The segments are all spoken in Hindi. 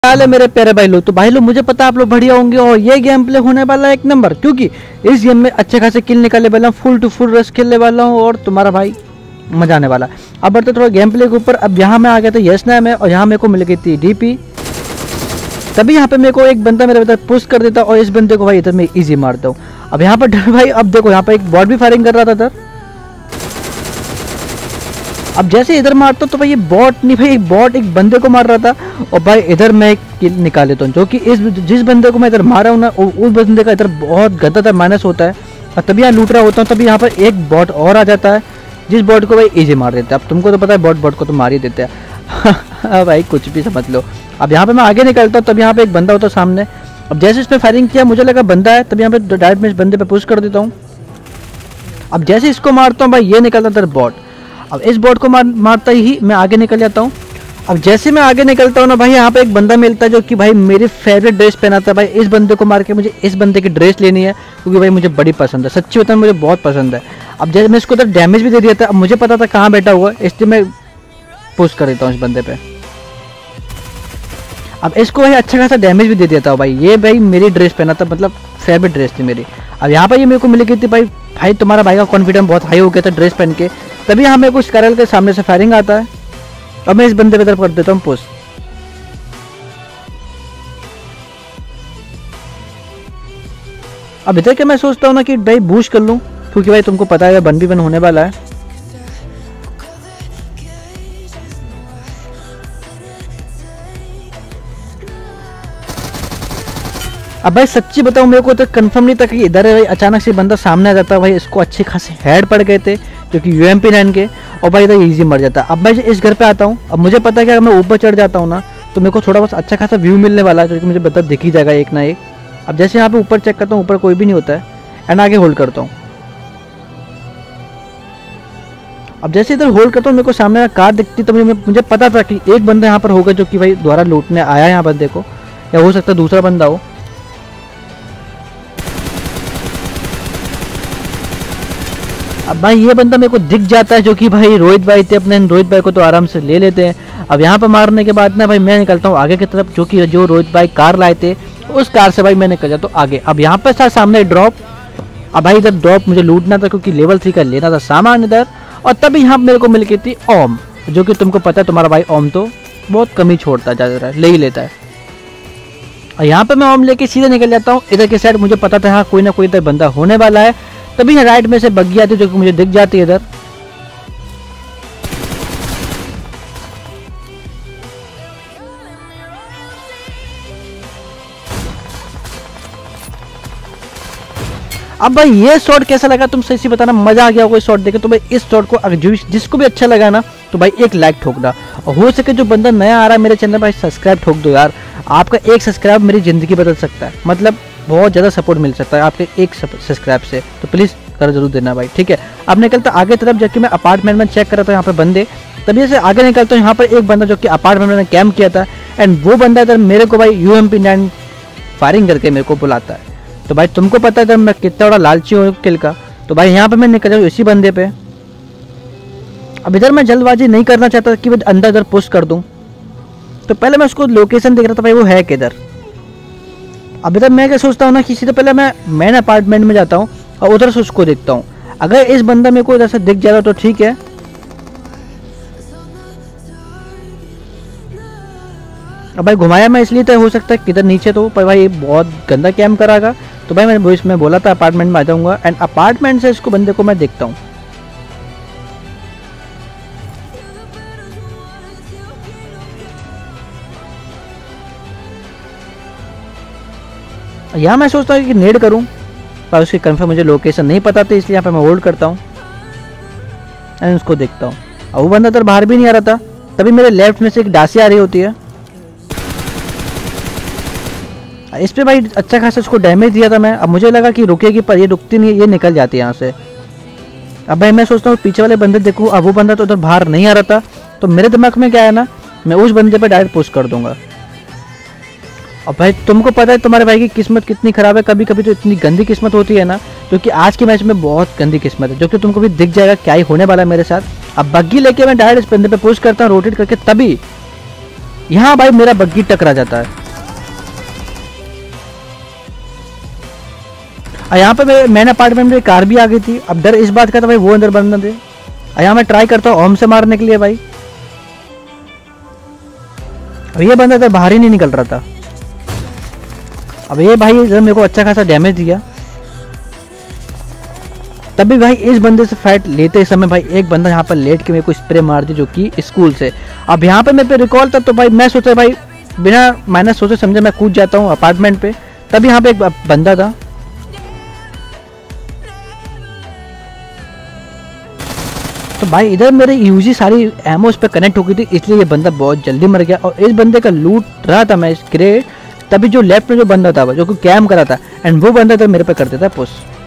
हाल है मेरे प्यारे भाई लोग। तो भाई लोग मुझे पता है आप लोग बढ़िया होंगे और ये गेम प्ले होने वाला है एक नंबर, क्योंकि इस गेम में अच्छे खासे किल निकालने वाला हूँ, फुल टू फुल रश खेलने वाला हूँ और तुम्हारा भाई मजा आने वाला। अब बढ़ते थोड़ा गेम प्ले के ऊपर। अब यहाँ मैं आ गया था यस नाम है और यहाँ मेरे को मिल गई थी डीपी। तभी यहाँ पे मेरे को एक बंदा मेरे तरफ पुश कर देता और इस बंदे को भाई इधर मैं इजी मारता हूँ। अब यहाँ पर भाई अब देखो यहाँ पर एक बॉट भी फायरिंग कर रहा था इधर। अब जैसे इधर मारता तो भाई ये बॉट नहीं, भाई एक बॉट एक बंदे को मार रहा था और भाई इधर मैं एक किल निकाल लेता हूँ, जो कि जिस बंदे को मैं इधर मारा हूँ ना उस बंदे का इधर बहुत गंदा माइनस होता है। और तभी यहाँ लूट रहा होता हूँ, तभी यहाँ पर एक बॉट और आ जाता है जिस बॉट को भाई इजी मार देता है। अब तुमको तो पता है बॉट को तो मार ही देते हैं भाई कुछ भी समझ लो। अब यहाँ पे मैं आगे निकलता हूँ, तब यहाँ पे एक बंदा होता है सामने। अब जैसे इसने फायरिंग किया मुझे लगा बंदा है, तब यहाँ पे डायरेक्ट मैं इस बंदे पे पुश कर देता हूँ। अब जैसे इसको मारता हूँ भाई ये निकलता इधर बॉट। अब इस बॉट को मारता ही मैं आगे निकल जाता हूँ। अब जैसे मैं आगे निकलता हूँ ना भाई यहाँ पे एक बंदा मिलता है जो कि भाई मेरी फेवरेट ड्रेस पहनाता है। भाई इस बंदे को मार के मुझे इस बंदे की ड्रेस लेनी है, क्योंकि भाई मुझे बड़ी पसंद है, सच्ची बताऊँ मुझे बहुत पसंद है। अब जैसे मैं इसको उधर डैमेज भी दे दिया था, अब मुझे पता था कहाँ बैठा हुआ, इसलिए मैं पुश कर देता हूँ इस बंदे पे। अब इसको भाई अच्छा खासा डैमेज भी दे दिया था भाई, ये भाई मेरी ड्रेस पहना था, मतलब फेवरेट ड्रेस थी मेरी। अब यहाँ पर ये मेरे को मिल गई थी भाई तुम्हारा भाई का कॉन्फिडेंस बहुत हाई हो गया था ड्रेस पहन के। तभी हमें कुछ करल के सामने से फायरिंग आता है। अब मैं इस बंदे पे तरफ कर देता हूँ पुश। अब इधर के मैं सोचता हूँ ना कि भाई बूस्ट कर लूँ, क्योंकि भाई तुमको पता है 1v1 होने वाला है। अब भाई सच्ची बताऊं मेरे को तो कंफर्म नहीं था कि इधर है भाई, अचानक से बंदा सामने आ जाता है भाई। इसको अच्छे खासे हेड पड़ गए थे जो कि UMP9 के, और भाई इधर इजी मर जाता। अब मैं इस घर पे आता हूँ। अब मुझे पता है कि अगर मैं ऊपर चढ़ जाता हूँ ना तो मेरे को थोड़ा बहुत अच्छा खासा व्यू मिलने वाला है, जो कि मुझे बता दिख ही जाएगा एक ना एक। अब जैसे यहाँ पे ऊपर चेक करता हूँ ऊपर कोई भी नहीं होता है एंड आगे होल्ड करता हूँ। अब जैसे इधर होल्ड करता हूँ मेरे को सामने कार दिखती, तो मुझे पता था कि एक बंदा यहाँ पर होगा जो कि भाई द्वारा लूटने आया यहाँ बंदे को, या हो सकता है दूसरा बंदा हो। अब भाई ये बंदा मेरे को दिख जाता है जो कि भाई रोहित भाई थे, अपने रोहित भाई को तो आराम से ले लेते हैं। अब यहाँ पे मारने के बाद ना भाई मैं निकलता हूँ आगे की तरफ, जो रोहित भाई कार लाए थे उस कार से भाई मैं निकल जाता हूँ आगे। अब यहाँ पे था सामने ड्रॉप। अब भाई इधर ड्रॉप मुझे लूटना था क्योंकि लेवल 3 का लेना था सामान इधर। और तभी यहाँ मेरे को मिल गई थी ओम, जो कि तुमको पता है तुम्हारा भाई ओम तो बहुत कम ही छोड़ता है, ले ही लेता है। और यहाँ पे मैं ओम लेके सीधे निकल जाता हूँ इधर के साइड। मुझे पता था हाँ कोई ना कोई इधर बंदा होने वाला है, तभी यहाँ राइट में से बग्गी आती है जो कि मुझे दिख जाती है इधर। अब भाई ये शॉट कैसा लगा तुम सही से बताना, मजा आ गया होगा इस शॉट देखे तो भाई इस शॉट को जिसको भी अच्छा लगा ना तो भाई एक लाइक ठोकना, और हो सके जो बंदा नया आ रहा है मेरे चैनल भाई सब्सक्राइब ठोक दो यार। आपका एक सब्सक्राइब मेरी जिंदगी बदल सकता है, मतलब बहुत ज़्यादा सपोर्ट मिल सकता है आपके एक सब्सक्राइब से, तो प्लीज़ कर जरूर देना भाई, ठीक है। अब निकलता आगे तरफ, जबकि मैं अपार्टमेंट में चेक कर रहा था यहाँ पे बंदे, तभी से आगे निकलता हूँ। यहाँ पर एक बंदा जो कि अपार्टमेंट में कैंप किया था एंड वो बंदा इधर मेरे को भाई UMP9 फायरिंग करके मेरे को बुलाता है। तो भाई तुमको पता है इधर मैं कितना बड़ा लालची हूँ किल का, तो भाई यहाँ पे मैं निकल जाऊँ इसी बंदे पे। अब इधर मैं जल्दबाजी नहीं करना चाहता कि मैं अंदर इधर पुश कर दूँ, तो पहले मैं उसको लोकेशन देख रहा था भाई वो है किधर। अब इधर मैं क्या सोचता हूँ ना कि सीधे पहले मैं मेन अपार्टमेंट में जाता हूँ और उधर से उसको देखता हूँ। अगर इस बंदा मेरे को इधर से दिख जाएगा तो ठीक है। अब भाई घुमाया मैं इसलिए तो हो सकता है किधर नीचे तो, पर भाई बहुत गंदा कैम्प करागा, तो भाई मैंने इसमें बोला था अपार्टमेंट में आ जाऊँगा एंड अपार्टमेंट से इसको बंदे को मैं देखता हूँ। यहाँ मैं सोचता हूँ कि नेड करूँ, पर उसकी कंफर्म मुझे लोकेशन नहीं पता था, इसलिए यहाँ पे मैं होल्ड करता हूँ एंड उसको देखता हूँ। और वो बंदा तो बाहर भी नहीं आ रहा था, तभी मेरे लेफ्ट में से एक डासी आ रही होती है। इस पे भाई अच्छा खासा उसको डैमेज दिया था मैं। अब मुझे लगा कि रुकेगी, पर ये रुकती नहीं है, ये निकल जाती है यहाँ से। अब भाई मैं सोचता हूँ पीछे वाले बंदे देखूँ, अब वो बंदा तो उधर बाहर नहीं आ रहा था, तो मेरे दिमाग में क्या है ना, मैं उस बंदे पे डायरेक्ट पुश कर दूंगा। अब भाई तुमको पता है तुम्हारे भाई की किस्मत कितनी खराब है, कभी कभी तो इतनी गंदी किस्मत होती है ना, क्योंकि आज के मैच में बहुत गंदी किस्मत है, जो कि तुमको भी दिख जाएगा क्या ही होने वाला है मेरे साथ। अब बग्गी लेके मैं डायरेक्ट इस बंदे पे पुश करता हूँ रोटेट करके, तभी यहाँ भाई मेरा बग्गी टकरा जाता है। यहाँ पे मैंने अपार्टमेंट में कार भी आ गई थी। अब डर इस बात का था भाई वो अंदर बंद न दे। यहाँ मैं ट्राई करता हूँ ओम से मारने के लिए भाई। अब ये बंदा तो बाहर ही नहीं निकल रहा था। अब ये भाई जब मेरे को अच्छा खासा डैमेज दिया, तभी भाई इस बंदे से फाइट लेते समय भाई एक बंदा यहाँ पर लेट के मेरे को स्प्रे मार दी, जो कि स्कूल से। अब यहाँ पे मेरे पे रिकॉल था, तो भाई मैं सोचा भाई बिना मैंने सोचे समझे मैं कूद जाता हूँ अपार्टमेंट पे। तभी यहाँ पे एक बंदा था। तो भाई इधर मेरे यूजी सारी एमओ उस पर कनेक्ट हो गई थी, इसलिए ये बंदा बहुत जल्दी मर गया। और इस बंदे का लूट रहा था मैं इस क्रेट, तभी जो लेफ्ट में जो बंदा था जो कि कैम करा था, एंड वो बंदा तो मेरे पे कर देता पुश।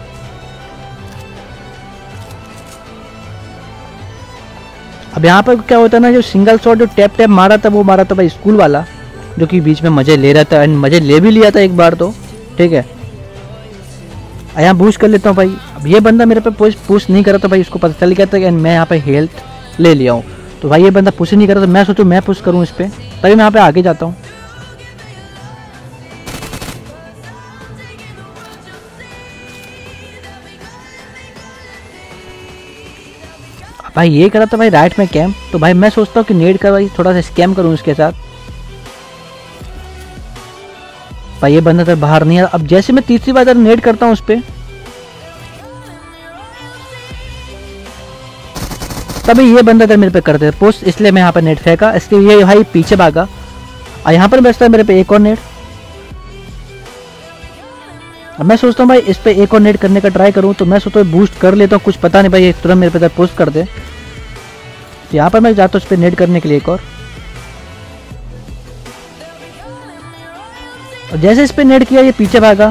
अब यहाँ पर क्या होता है ना, जो सिंगल शॉट जो टैप टैप मारा था वो मारा था भाई स्कूल वाला, जो कि बीच में मजे ले रहा था एंड मजे ले भी लिया था एक बार तो। ठीक है, यहाँ बूस्ट कर लेता हूँ भाई। अब ये बंदा मेरे पे पुश नहीं करा, तो भाई इसको पता चल गया था एंड मैं यहाँ पे हेल्थ ले लिया हूँ। तो भाई ये बंदा पुश ही नहीं करा, तो मैं सोचूं मैं पुश करूँ इस पर, तभी मैं यहाँ पे आगे जाता हूँ। भाई ये करा था भाई राइट में कैम, तो भाई मैं सोचता हूँ कि नेड का भाई थोड़ा सा स्कैम करूँ इसके साथ। भाई ये बंदा तो बाहर नहीं आ। अब जैसे मैं तीसरी बार नेड करता हूँ उस पर, तभी ये बंदा तो मेरे पे करते पोस्ट, इसलिए मैं यहाँ पर नेट फेंका। इसके ये भाई पीछे भागा और यहाँ पर बचता है मेरे पे एक और नेट। अब मैं सोचता हूँ भाई इस पे एक और नेट करने का ट्राई करूँ, तो मैं सोचता हूँ बूस्ट कर लेता हूँ, कुछ पता नहीं भाई ये तुरंत मेरे पे पोस्ट कर दे। तो यहाँ पर मैं जाता हूँ इस पे नेट करने के लिए एक और जैसे इस पे नेट किया ये पीछे भागा।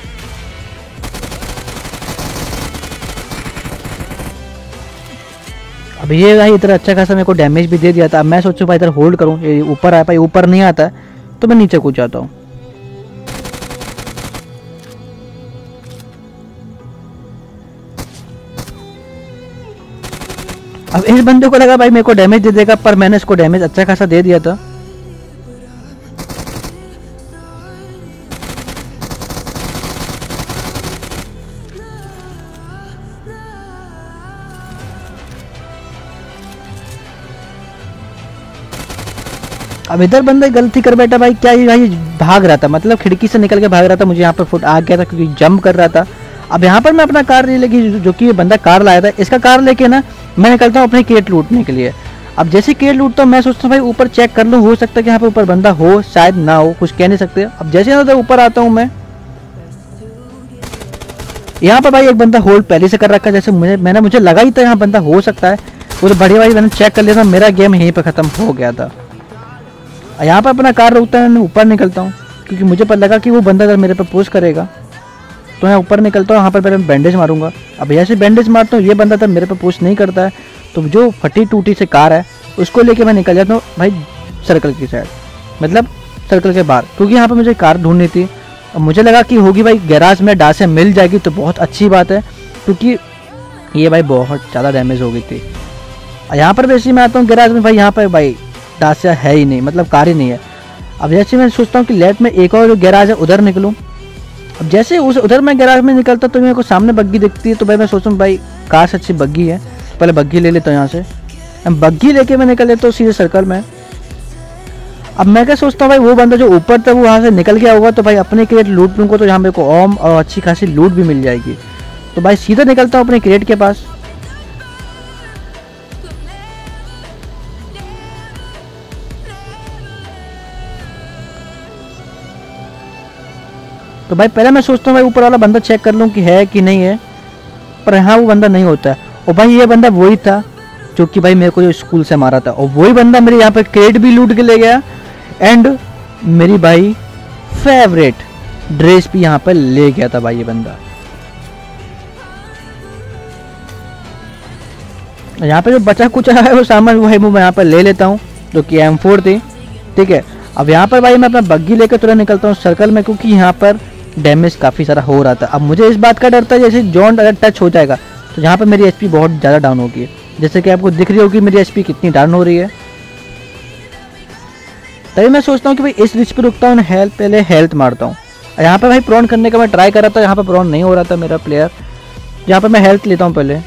अब ये भाई इतना अच्छा खासा मेरे को डैमेज भी दे दिया था। अब मैं सोचूं भाई इधर होल्ड करूं, ये ऊपर आया भाई, ऊपर नहीं आता है तो मैं नीचे कूद जाता हूं। अब इस बंदे को लगा भाई मेरे को डैमेज दे देगा, पर मैंने इसको डैमेज अच्छा खासा दे दिया था। अब इधर बंदा गलती कर बैठा भाई, क्या ये भाई भाग रहा था, मतलब खिड़की से निकल के भाग रहा था, मुझे यहाँ पर फुट आ गया था क्योंकि जंप कर रहा था। अब यहाँ पर मैं अपना कार ले लेके, जो कि ये बंदा कार लाया था, इसका कार लेके ना मैं निकलता हूँ अपनी क्रेट लूटने के लिए। अब जैसे क्रेट लूटता हूँ मैं सोचता हूँ भाई ऊपर चेक कर लूँ, हो सकता है कि यहाँ पे ऊपर बंदा हो, शायद ना हो, कुछ कह नहीं सकते। अब जैसे उधर ऊपर आता हूँ मैं, यहाँ पर भाई एक बंदा होल्ड पहले से कर रखा है, जैसे मुझे लगा ही था यहाँ बंदा हो सकता है। वो तो बढ़िया भाई मैंने चेक कर लिया था, मेरा गेम यहीं पर खत्म हो गया था। यहाँ पर अपना कार रोकता है, मैं ऊपर निकलता हूँ क्योंकि मुझे पता लगा कि वो बंदा अगर मेरे पे पुश करेगा, तो मैं ऊपर निकलता हूँ। यहाँ पर पहले बैंडेज मारूंगा। अब जैसे बैंडेज मारता हूँ ये बंदा तो मेरे पे पुश नहीं करता है, तो जो फटी टूटी से कार है उसको लेके मैं निकल जाता हूँ भाई सर्कल की साइड, मतलब सर्कल के बाहर, क्योंकि यहाँ पर मुझे कार ढूंढनी थी। अब मुझे लगा कि होगी भाई गैराज में डासे मिल जाएगी तो बहुत अच्छी बात है, क्योंकि ये भाई बहुत ज़्यादा डैमेज हो गई थी। यहाँ पर वैसे मैं आता हूँ गैराज में, भाई यहाँ पर भाई डासिया है ही नहीं, मतलब कार ही नहीं है। अब जैसे मैं सोचता हूँ कि लेफ्ट में एक और जो गैराज है उधर निकलूँ। अब जैसे उधर मैं गैराज में निकलता तो मेरे को सामने बग्गी दिखती है, तो भाई मैं सोचता हूँ भाई कार से अच्छी बग्गी है, पहले बग्गी ले लेता हूँ यहाँ से। अब बग्गी लेके मैं निकल लेता हूँ सीधे सर्कल में। अब मैं क्या सोचता हूँ भाई वो बंदा जो ऊपर था वो वहाँ से निकल गया होगा, तो भाई अपने क्रेट लूट लूँगा तो यहाँ मेरे को ओम और अच्छी खासी लूट भी मिल जाएगी। तो भाई सीधा निकलता हूँ अपने क्रेट के पास। तो भाई पहले मैं सोचता हूँ भाई ऊपर वाला बंदा चेक कर लूँ कि है कि नहीं है, पर हाँ वो बंदा नहीं होता है। और भाई ये बंदा वही था जो कि भाई मेरे को जो स्कूल से मारा था, और वही बंदा मेरे यहाँ पे क्रेट भी लूट के ले गया एंड मेरी भाई फेवरेट ड्रेस भी यहाँ पर ले गया था भाई ये बंदा। यहाँ पे जो बचा कुछ है वो सामान वो है वो मैं यहाँ पर ले लेता हूँ, जो कि M4 थी। ठीक है, अब यहाँ पर भाई मैं अपना बग्गी लेकर तुरंत निकलता हूँ सर्कल में, क्योंकि यहाँ पर डैमेज काफ़ी सारा हो रहा था। अब मुझे इस बात का डर था जैसे जॉन अगर टच हो जाएगा तो यहाँ पर मेरी एचपी बहुत ज़्यादा डाउन होगी, जैसे कि आपको दिख रही होगी मेरी एचपी कितनी डाउन हो रही है। तभी मैं सोचता हूँ कि भाई इस रिच पे रुकता हूँ, हेल्थ पहले हेल्थ मारता हूँ। यहाँ पे भाई प्रॉन करने का मैं ट्राई कर रहा था, यहाँ पे प्रॉन नहीं हो रहा था मेरा प्लेयर, यहाँ पे मैं हेल्थ लेता हूँ पहले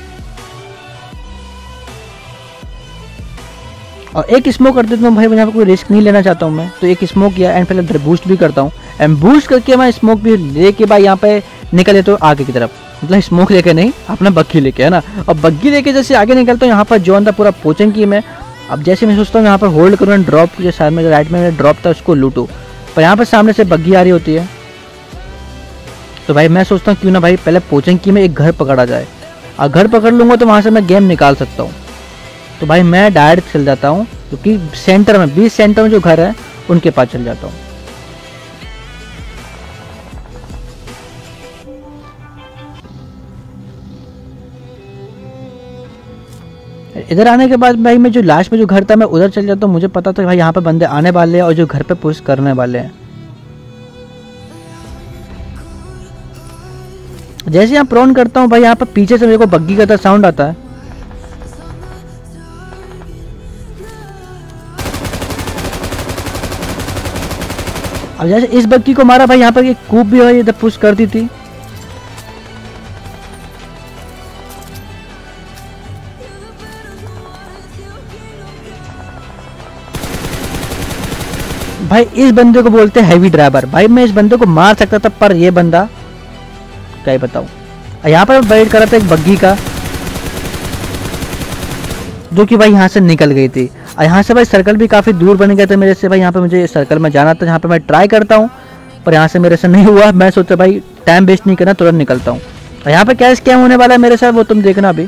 और एक स्मोक कर देता हूँ भाई। यहाँ पे कोई रिस्क नहीं लेना चाहता हूँ मैं, तो एक स्मोक किया एंड पहले बूस्ट भी करता हूँ एंड बूस्ट करके मैं स्मोक भी लेके भाई यहाँ पे निकल लेता हूँ आगे की तरफ, मतलब स्मोक लेके नहीं, अपना बग्गी लेके, है ना। और बग्गी लेके जैसे आगे निकलता हूँ, यहाँ पर जो अंदर पूरा पोचिंग की मैं। अब जैसे मैं सोचता हूँ यहाँ पर होल्ड करूँ एंड ड्रॉप, जो साइड में राइट में मेरा ड्रॉप था उसको लूटूँ, पर यहाँ पर सामने से बग्गी आ रही होती है। तो भाई मैं सोचता हूँ क्यों ना भाई पहले पोचिंग की में एक घर पकड़ा जाए, और घर पकड़ लूँगा तो वहाँ से मैं गेम निकाल सकता हूँ। तो भाई मैं डायरेक्ट चल जाता हूँ, क्योंकि सेंटर में 20 सेंटर में जो घर है उनके पास चल जाता हूँ। इधर आने के बाद भाई मैं जो लास्ट में जो घर था मैं उधर चल जाता हूँ। मुझे पता था भाई यहाँ पे बंदे आने वाले हैं और जो घर पे पुश करने वाले हैं। जैसे यहाँ प्रॉन करता हूँ भाई, यहाँ पे पीछे से मेरे को बग्गी का साउंड आता है। अब जैसे इस बग्गी को मारा भाई, यहाँ पर एक कूप भी है, इधर पुश कर दी थी। भाई इस बंदे को बोलते हैं हैवी ड्राइवर। भाई मैं इस बंदे को मार सकता था, पर ये बंदा क्या ही बताऊं। यहाँ पर वेट कर रहा था एक बग्गी का, जो कि भाई यहाँ से निकल गई थी। और यहाँ से भाई सर्कल भी काफ़ी दूर बन गया था मेरे से भाई। यहाँ पे मुझे सर्कल में जाना था, यहाँ पे मैं ट्राई करता हूँ पर यहाँ से मेरे से नहीं हुआ। मैं सोचा भाई टाइम वेस्ट नहीं करना, तुरंत निकलता हूँ। और यहाँ पे क्या स्कैम होने वाला है मेरे साथ वो तुम देखना अभी।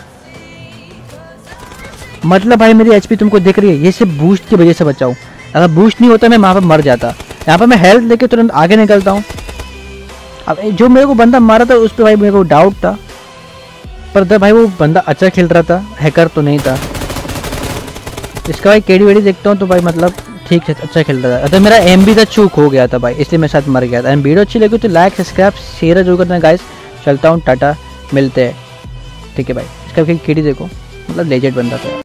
मतलब भाई मेरी एचपी तुमको दिख रही है, ये सिर्फ बूस्ट की वजह से बचाऊँ। अगर बूस्ट नहीं होता मैं वहाँ पर मर जाता। यहाँ पर मैं हेल्थ लेके तुरंत आगे निकलता हूँ। अब जो मेरे को बंदा मारा था उस पर भाई मेरे को डाउट था, पर भाई वो बंदा अच्छा खेल रहा था, हैकर तो नहीं था। इसका भाई केडी वेडी देखता हूँ तो भाई मतलब ठीक है, अच्छा खेल रहा था। अगर मेरा एम भी था चूक हो गया था भाई, इसलिए मेरे साथ मर गया था। एंड वीडियो अच्छी लगी तो लाइक सब्सक्राइब शेयर जरूर करना गाइस। चलता हूँ, टाटा, मिलते हैं। ठीक है भाई, इसका केडी देखो, मतलब लेजेंड बंदा था।